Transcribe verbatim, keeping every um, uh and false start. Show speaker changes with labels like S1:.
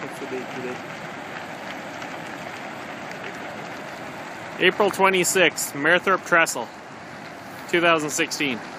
S1: What's the date today?
S2: April twenty-sixth, Merthrop Trestle, two thousand sixteen.